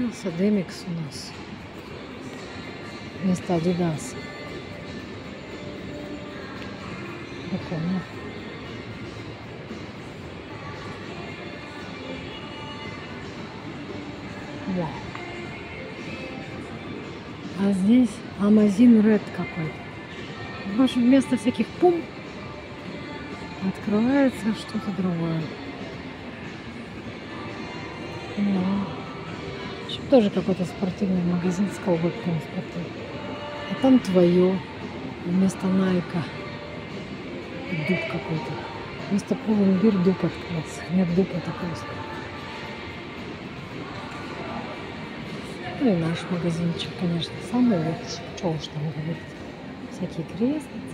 Открылся Демикс у нас вместо Адидаса. Прикольно. Да. А здесь Amazing Red какой-то. В общем, вместо всяких пум открывается что-то другое. Да. В общем, тоже какой-то спортивный магазин с колготками спортивными. А там твое. Вместо Найка дуб какой-то. Вместо Pull&Bear дуб открылся. Нет, дуб это просто. Ну и наш магазинчик, конечно, самый лучший. Что уж там говорить. Всякие крестницы.